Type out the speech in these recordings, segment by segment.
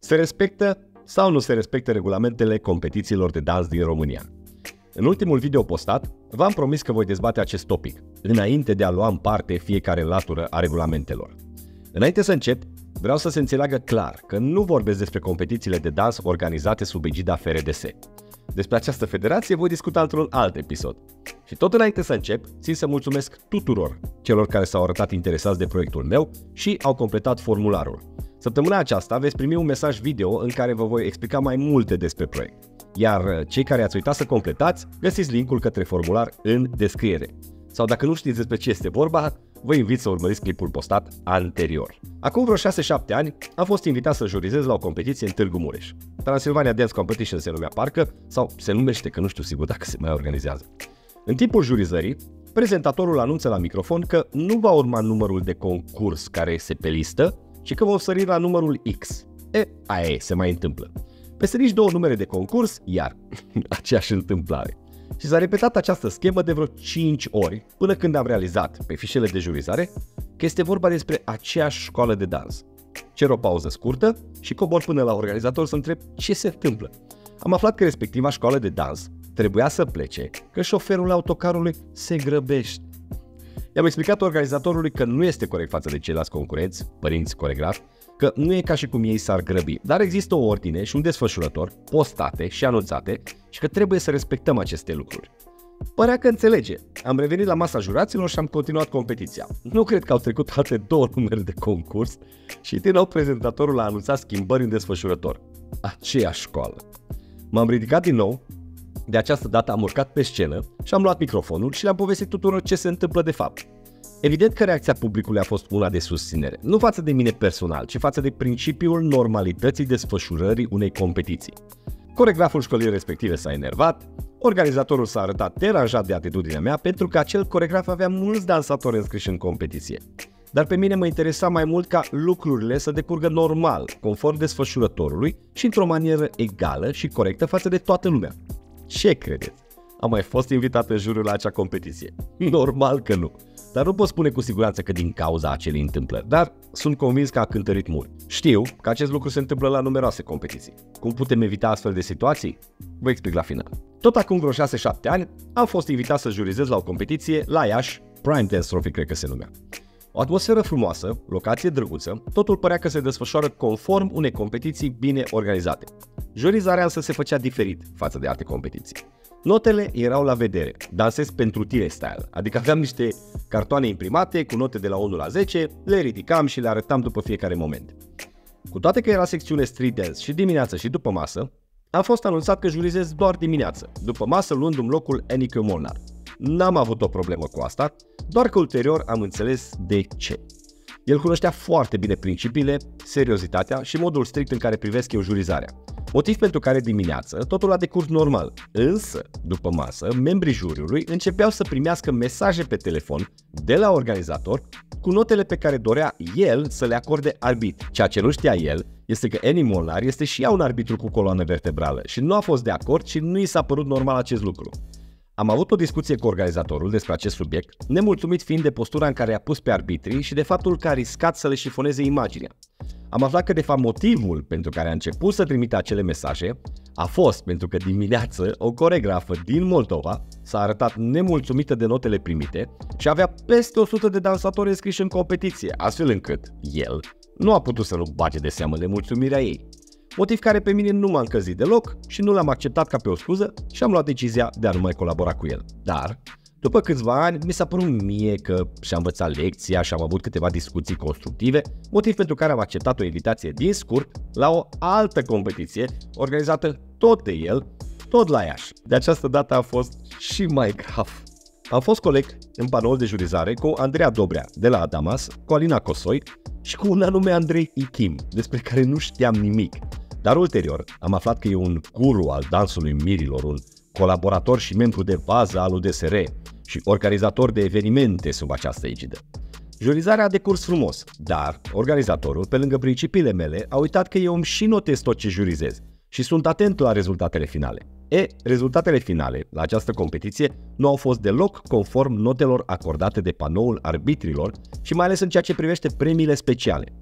Se respectă sau nu se respectă regulamentele competițiilor de dans din România? În ultimul video postat, v-am promis că voi dezbate acest topic, înainte de a lua în parte fiecare latură a regulamentelor. Înainte să încep, vreau să se înțeleagă clar că nu vorbesc despre competițiile de dans organizate sub egida FRDS. Despre această federație voi discuta într-un alt episod. Și tot înainte să încep, țin să mulțumesc tuturor celor care s-au arătat interesați de proiectul meu și au completat formularul. Săptămâna aceasta veți primi un mesaj video în care vă voi explica mai multe despre proiect. Iar cei care ați uitat să completați, găsiți linkul către formular în descriere. Sau dacă nu știți despre ce este vorba, vă invit să urmăriți clipul postat anterior. Acum vreo 6-7 ani am fost invitat să jurizez la o competiție în Târgu Mureș. Transylvania Dance Competition se numea parcă, sau se numește, că nu știu sigur dacă se mai organizează. În timpul jurizării, prezentatorul anunță la microfon că nu va urma numărul de concurs care este pe listă, ci că vom sări la numărul X. Aia e, se mai întâmplă. Peste nici două numere de concurs, iar aceeași întâmplare. Și s-a repetat această schemă de vreo 5 ori, până când am realizat, pe fișele de jurizare, că este vorba despre aceeași școală de dans. Cer o pauză scurtă și cobor până la organizator să întreb ce se întâmplă. Am aflat că respectiva școală de dans trebuia să plece, că șoferul autocarului se grăbește. I-am explicat organizatorului că nu este corect față de ceilalți concurenți, părinți coregrafi, că nu e ca și cum ei s-ar grăbi, dar există o ordine și un desfășurător postate și anunțate și că trebuie să respectăm aceste lucruri. Părea că înțelege. Am revenit la masa juraților și am continuat competiția. Nu cred că au trecut alte două numere de concurs și din nou prezentatorul a anunțat schimbări în desfășurător. Aceeași școală. M-am ridicat din nou, de această dată am urcat pe scenă și am luat microfonul și le-am povestit tuturor ce se întâmplă de fapt. Evident că reacția publicului a fost una de susținere, nu față de mine personal, ci față de principiul normalității desfășurării unei competiții. Coregraful școlii respective s-a enervat, organizatorul s-a arătat deranjat de atitudinea mea pentru că acel coregraf avea mulți dansatori înscriși în competiție. Dar pe mine mă interesa mai mult ca lucrurile să decurgă normal, conform desfășurătorului și într-o manieră egală și corectă față de toată lumea. Ce credeți? Am mai fost invitat în jurul la acea competiție? Normal că nu. Dar nu pot spune cu siguranță că din cauza acelei întâmplări, dar sunt convins că a cântărit mult. Știu că acest lucru se întâmplă la numeroase competiții. Cum putem evita astfel de situații? Vă explic la final. Tot acum vreo 6-7 ani am fost invitat să jurizez la o competiție la Iași, Prime Dance Trophy cred că se numea. O atmosferă frumoasă, locație drăguță, totul părea că se desfășoară conform unei competiții bine organizate. Jurizarea însă se făcea diferit față de alte competiții. Notele erau la vedere, dansez pentru tine style, adică aveam niște cartoane imprimate cu note de la 1 la 10, le ridicam și le arătam după fiecare moment. Cu toate că era secțiune street dance și dimineață și după masă, am fost anunțat că jurizez doar dimineață, după masă luându-mi locul Enică Molnar. N-am avut o problemă cu asta, doar că ulterior am înțeles de ce. El cunoștea foarte bine principiile, seriozitatea și modul strict în care privesc eu jurizarea. Motiv pentru care dimineață totul a decurs normal, însă, după masă, membrii juriului începeau să primească mesaje pe telefon de la organizator cu notele pe care dorea el să le acorde arbitri. Ceea ce nu știa el este că Eni Molnar este și ea un arbitru cu coloană vertebrală și nu a fost de acord și nu i s-a părut normal acest lucru. Am avut o discuție cu organizatorul despre acest subiect, nemulțumit fiind de postura în care i-a pus pe arbitrii și de faptul că a riscat să le șifoneze imaginea. Am aflat că de fapt motivul pentru care a început să trimită acele mesaje a fost pentru că dimineață o coregrafă din Moldova s-a arătat nemulțumită de notele primite și avea peste 100 de dansatori înscriși în competiție, astfel încât el nu a putut să nu bage de seamă nemulțumirea ei. Motiv care pe mine nu m-a încălzit deloc și nu l-am acceptat ca pe o scuză și am luat decizia de a nu mai colabora cu el. Dar, după câțiva ani, mi s-a părut mie că și-am învățat lecția și am avut câteva discuții constructive, motiv pentru care am acceptat o invitație din scurt la o altă competiție organizată tot de el, tot la Iași. De această dată a fost și mai grav. Am fost coleg în panoul de jurizare cu Andreea Dobrea de la Adamas, cu Alina Cosoi și cu un anume Andrei Ichim, despre care nu știam nimic. Dar ulterior am aflat că e un guru al dansului mirilor, un colaborator și membru de bază al UDSR și organizator de evenimente sub această egidă. Jurizarea a decurs frumos, dar organizatorul, pe lângă principiile mele, a uitat că eu îmi și notez tot ce jurizez și sunt atent la rezultatele finale. Rezultatele finale la această competiție nu au fost deloc conform notelor acordate de panoul arbitrilor și mai ales în ceea ce privește premiile speciale.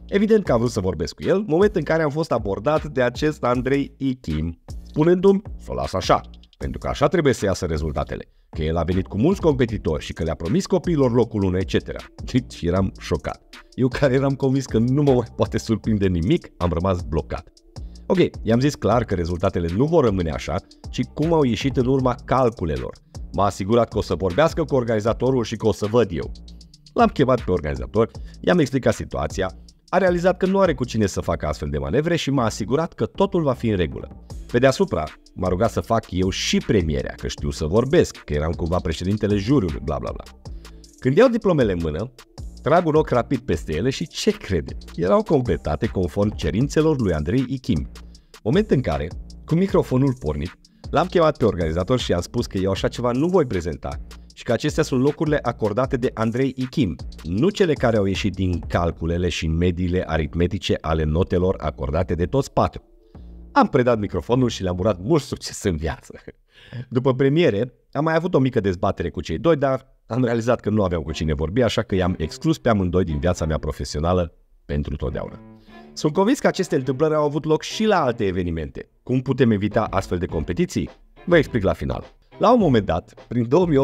Evident că am vrut să vorbesc cu el, moment în care am fost abordat de acest Andrei Ichim, spunându-mi să o las așa, pentru că așa trebuie să iasă rezultatele, că el a venit cu mulți competitori și că le-a promis copiilor locul 1, etc. Deci eram șocat. Eu care eram convins că nu mă mai poate surprinde nimic, am rămas blocat. Ok, i-am zis clar că rezultatele nu vor rămâne așa, ci cum au ieșit în urma calculelor. M-a asigurat că o să vorbească cu organizatorul și că o să văd eu. L-am chemat pe organizator, i-am explicat situația, a realizat că nu are cu cine să facă astfel de manevre și m-a asigurat că totul va fi în regulă. Pe deasupra, m-a rugat să fac eu și premierea, că știu să vorbesc, că eram cumva președintele juriului, bla bla bla. Când iau diplomele în mână, trag un ochi rapid peste ele și ce crede? Erau completate conform cerințelor lui Andrei Ichim. Moment în care, cu microfonul pornit, l-am chemat pe organizator și i-am spus că eu așa ceva nu voi prezenta și că acestea sunt locurile acordate de Andrei Ichim, nu cele care au ieșit din calculele și mediile aritmetice ale notelor acordate de toți 4. Am predat microfonul și le-am urat mult succes în viață. După premiere, am mai avut o mică dezbatere cu cei doi, dar am realizat că nu aveam cu cine vorbi, așa că i-am exclus pe amândoi din viața mea profesională pentru totdeauna. Sunt convins că aceste întâmplări au avut loc și la alte evenimente. Cum putem evita astfel de competiții? Vă explic la final. La un moment dat, prin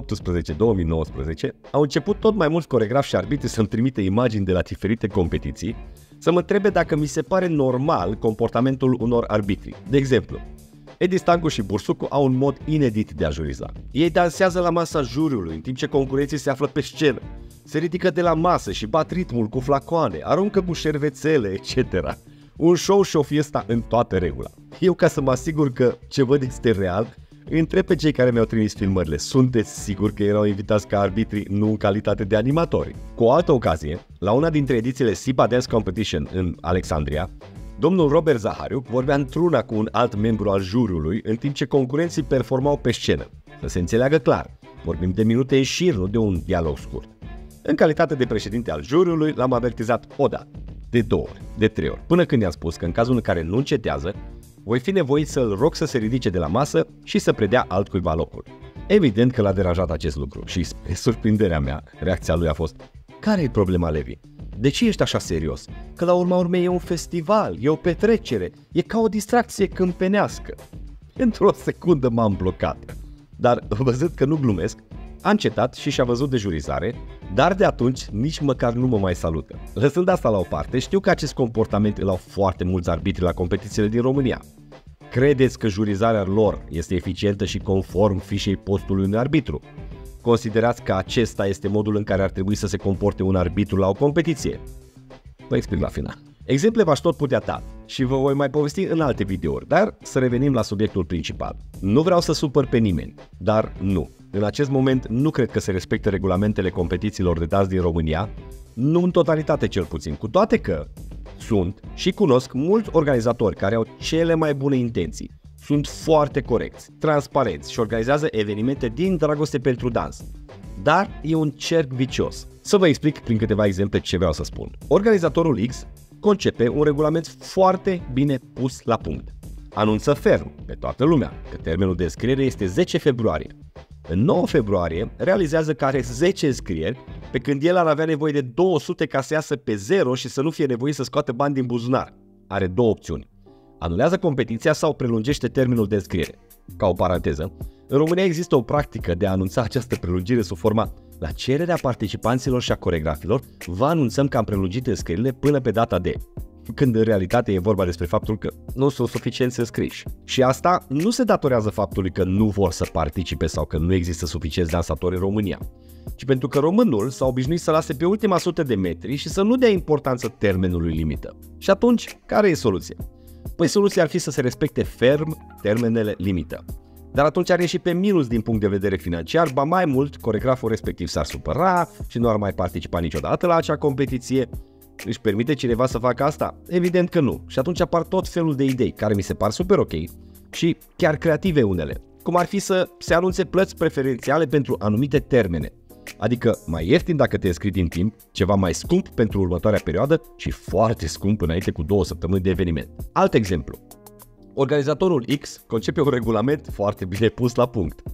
2018-2019, au început tot mai mulți coregrafi și arbitri să-mi trimite imagini de la diferite competiții, să mă întrebe dacă mi se pare normal comportamentul unor arbitri. De exemplu, Edi Stancu și Bursucu au un mod inedit de a juriza. Ei dansează la masa juriului, în timp ce concurenții se află pe scenă. Se ridică de la masă și bat ritmul cu flacoane, aruncă cu șervețele, etc. Un show și o fiesta în toată regula. Eu, ca să mă asigur că ce văd este real, îi întreb pe cei care mi-au trimis filmările, sunteți siguri că erau invitați ca arbitri, nu în calitate de animatori? Cu o altă ocazie, la una dintre edițiile SIPA Dance Competition în Alexandria, domnul Robert Zahariuc vorbea într-una cu un alt membru al juriului, în timp ce concurenții performau pe scenă. Să se înțeleagă clar, vorbim de minute în șir, nu de un dialog scurt. În calitate de președinte al juriului, l-am avertizat o dată, de 2 ori, de 3 ori, până când i-am spus că în cazul în care nu încetează, voi fi nevoit să-l rog să se ridice de la masă și să predea altcuiva locul. Evident că l-a deranjat acest lucru și, spre surprinderea mea, reacția lui a fost: care e problema, Levi? De ce ești așa serios? Că la urma urmei e un festival, e o petrecere, e ca o distracție câmpenească. Într-o secundă m-am blocat. Dar, văzând că nu glumesc, a încetat și și-a văzut de jurizare, dar de atunci nici măcar nu mă mai salută. Lăsând asta la o parte, știu că acest comportament îl au foarte mulți arbitri la competițiile din România. Credeți că jurizarea lor este eficientă și conform fișei postului unui arbitru? Considerați că acesta este modul în care ar trebui să se comporte un arbitru la o competiție? Vă explic la final. Exemple v-aș tot putea da și vă voi mai povesti în alte videouri, dar să revenim la subiectul principal. Nu vreau să supăr pe nimeni, dar nu. În acest moment nu cred că se respectă regulamentele competițiilor de dans din România, nu în totalitate cel puțin, cu toate că sunt și cunosc mulți organizatori care au cele mai bune intenții. Sunt foarte corecți, transparenți și organizează evenimente din dragoste pentru dans. Dar e un cerc vicios. Să vă explic prin câteva exemple ce vreau să spun. Organizatorul X concepe un regulament foarte bine pus la punct. Anunță ferm pe toată lumea că termenul de înscriere este 10 februarie. În 9 februarie realizează că are 10 înscrieri, pe când el ar avea nevoie de 200 ca să iasă pe 0 și să nu fie nevoit să scoată bani din buzunar. Are două opțiuni: anulează competiția sau prelungește termenul de înscriere. Ca o paranteză, în România există o practică de a anunța această prelungire sub forma: la cererea participanților și a coregrafilor, vă anunțăm că am prelungit înscrierile până pe data de... când în realitate e vorba despre faptul că nu sunt suficienți înscriși. Și asta nu se datorează faptului că nu vor să participe sau că nu există suficienți dansatori în România, ci pentru că românul s-a obișnuit să lase pe ultima 100 de metri și să nu dea importanță termenului limită. Și atunci, care e soluția? Păi soluția ar fi să se respecte ferm termenele limită. Dar atunci ar ieși pe minus din punct de vedere financiar, ba mai mult, coregraful respectiv s-ar supăra și nu ar mai participa niciodată la acea competiție. Își permite cineva să facă asta? Evident că nu. Și atunci apar tot felul de idei care mi se par super ok și chiar creative unele, cum ar fi să se anunțe plăți preferențiale pentru anumite termene, adică mai ieftin dacă te înscrii din timp, ceva mai scump pentru următoarea perioadă și foarte scump înainte cu 2 săptămâni de eveniment. Alt exemplu. Organizatorul X concepe un regulament foarte bine pus la punct.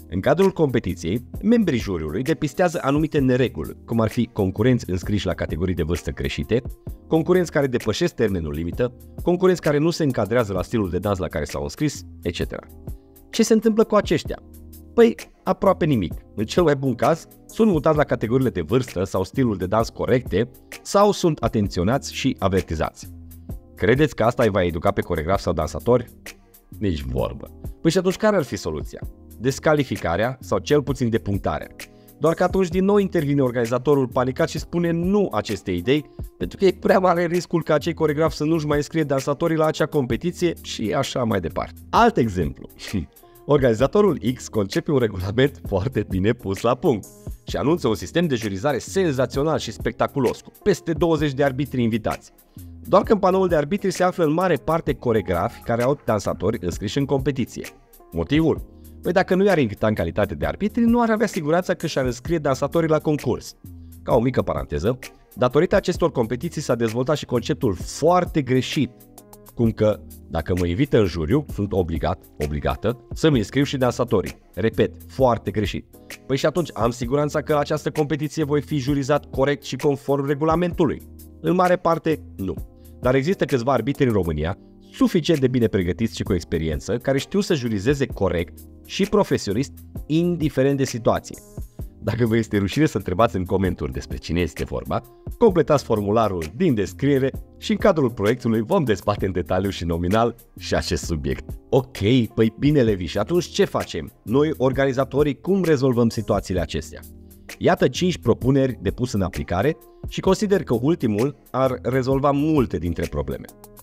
În cadrul competiției, membrii juriului depistează anumite nereguli, cum ar fi concurenți înscriși la categorii de vârstă greșite, concurenți care depășesc termenul limită, concurenți care nu se încadrează la stilul de dans la care s-au înscris, etc. Ce se întâmplă cu aceștia? Păi, aproape nimic. În cel mai bun caz, sunt mutați la categoriile de vârstă sau stilul de dans corecte sau sunt atenționați și avertizați. Credeți că asta îi va educa pe coreografi sau dansatori? Nici vorbă. Păi și atunci care ar fi soluția? Descalificarea sau cel puțin depunctarea. Doar că atunci din nou intervine organizatorul panicat și spune nu acestei idei, pentru că e prea mare riscul ca acei coreografi să nu-și mai înscrie dansatorii la acea competiție și așa mai departe. Alt exemplu. Organizatorul X concepe un regulament foarte bine pus la punct și anunță un sistem de jurizare senzațional și spectaculos, cu peste 20 de arbitri invitați. Doar că în panoul de arbitri se află în mare parte coreografi care au dansatori înscriși în competiție. Motivul? Păi dacă nu i-ar invita în calitate de arbitri, nu ar avea siguranța că și-ar înscrie dansatorii la concurs. Ca o mică paranteză, datorită acestor competiții s-a dezvoltat și conceptul foarte greșit, cum că dacă mă invită în juriu, sunt obligată să-mi înscriu și dansatorii. Repet, foarte greșit. Păi și atunci am siguranța că la această competiție voi fi jurizat corect și conform regulamentului? În mare parte, nu. Dar există câțiva arbitri în România, suficient de bine pregătiți și cu experiență, care știu să jurizeze corect și profesionist, indiferent de situație. Dacă vă este rușine să întrebați în comentarii despre cine este vorba, completați formularul din descriere și în cadrul proiectului vom dezbate în detaliu și nominal și acest subiect. Ok, păi bine Levi, și atunci ce facem? Noi, organizatorii, cum rezolvăm situațiile acestea? Iată 5 propuneri de pus în aplicare și consider că ultimul ar rezolva multe dintre probleme.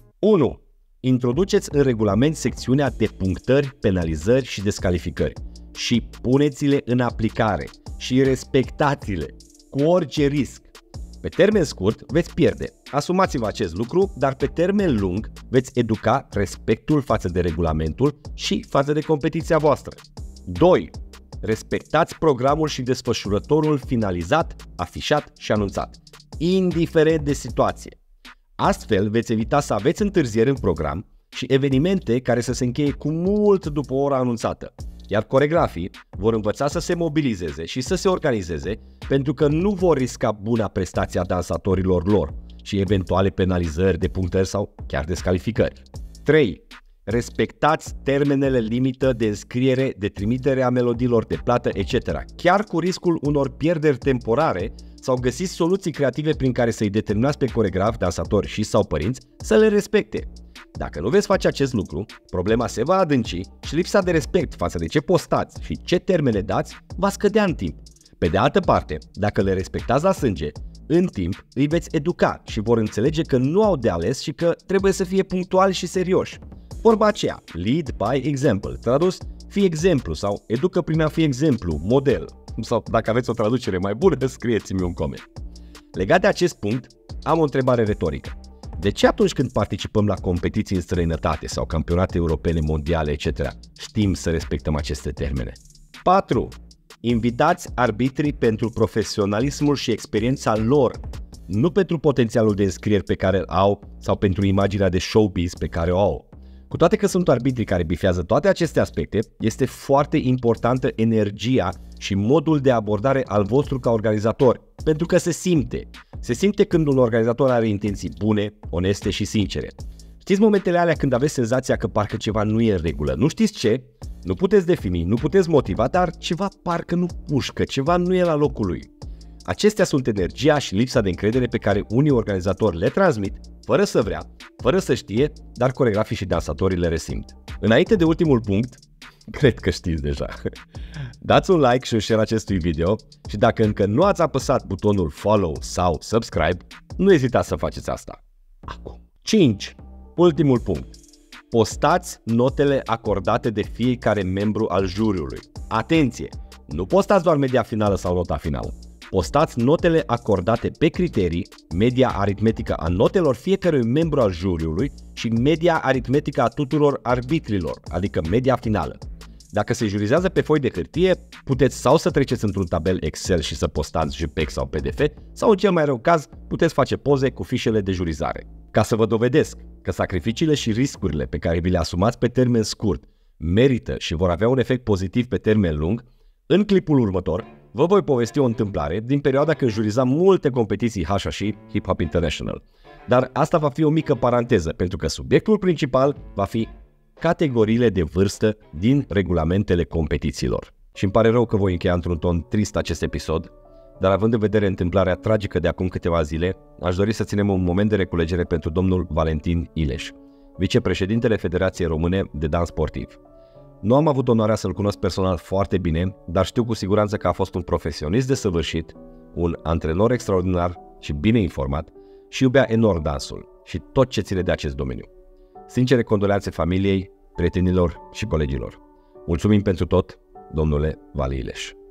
1. Introduceți în regulament secțiunea de punctări, penalizări și descalificări și puneți-le în aplicare și respectați-le cu orice risc. Pe termen scurt veți pierde, asumați-vă acest lucru, dar pe termen lung veți educa respectul față de regulamentul și față de competiția voastră. 2. Respectați programul și desfășurătorul finalizat, afișat și anunțat, indiferent de situație. Astfel veți evita să aveți întârzieri în program și evenimente care să se încheie cu mult după ora anunțată, iar coreografii vor învăța să se mobilizeze și să se organizeze pentru că nu vor risca buna prestație a dansatorilor lor și eventuale penalizări, depunctări sau chiar descalificări. 3. Respectați termenele limită de înscriere, de trimitere a melodiilor, de plată, etc., chiar cu riscul unor pierderi temporare, sau găsiți soluții creative prin care să-i determinați pe coreografi, dansatori și sau părinți să le respecte. Dacă nu veți face acest lucru, problema se va adânci și lipsa de respect față de ce postați și ce termene dați va scădea în timp. Pe de altă parte, dacă le respectați la sânge, în timp îi veți educa și vor înțelege că nu au de ales și că trebuie să fie punctuali și serioși. Vorba aceea, lead by example, tradus, fii exemplu sau educă prin a fi exemplu, model. Sau dacă aveți o traducere mai bună, scrieți-mi un coment. Legat de acest punct, am o întrebare retorică. De ce atunci când participăm la competiții în străinătate sau campionate europene, mondiale, etc., știm să respectăm aceste termene? 4. Invitați arbitrii pentru profesionalismul și experiența lor, nu pentru potențialul de înscrieri pe care îl au sau pentru imaginea de showbiz pe care o au. Cu toate că sunt arbitri care bifează toate aceste aspecte, este foarte importantă energia și modul de abordare al vostru ca organizator, pentru că se simte. Se simte când un organizator are intenții bune, oneste și sincere. Știți momentele alea când aveți senzația că parcă ceva nu e în regulă, nu știți ce? Nu puteți defini, nu puteți motiva, dar ceva parcă nu pușcă, ceva nu e la locul lui. Acestea sunt energia și lipsa de încredere pe care unii organizatori le transmit, fără să vrea, fără să știe, dar coreografii și dansatorii le resimt. Înainte de ultimul punct, cred că știți deja, dați un like și un share acestui video și dacă încă nu ați apăsat butonul follow sau subscribe, nu ezitați să faceți asta. Acum. 5. Ultimul punct. Postați notele acordate de fiecare membru al juriului. Atenție! Nu postați doar media finală sau nota finală. Postați notele acordate pe criterii, media aritmetică a notelor fiecărui membru al juriului și media aritmetică a tuturor arbitrilor, adică media finală. Dacă se jurizează pe foi de hârtie, puteți sau să treceți într-un tabel Excel și să postați JPEG sau PDF, sau în cel mai rău caz, puteți face poze cu fișele de jurizare. Ca să vă dovedesc că sacrificiile și riscurile pe care vi le asumați pe termen scurt merită și vor avea un efect pozitiv pe termen lung, în clipul următor vă voi povesti o întâmplare din perioada când jurizam multe competiții HHI Hip Hop International. Dar asta va fi o mică paranteză, pentru că subiectul principal va fi categoriile de vârstă din regulamentele competițiilor. Și îmi pare rău că voi încheia într-un ton trist acest episod, dar având în vedere întâmplarea tragică de acum câteva zile, aș dori să ținem un moment de reculegere pentru domnul Valentin Ileș, vicepreședintele Federației Române de Dans Sportiv. Nu am avut onoarea să-l cunosc personal foarte bine, dar știu cu siguranță că a fost un profesionist desăvârșit, un antrenor extraordinar și bine informat și iubea enorm dansul și tot ce ține de acest domeniu. Sincere condoleanțe familiei, prietenilor și colegilor. Mulțumim pentru tot, domnule Vali Ileș.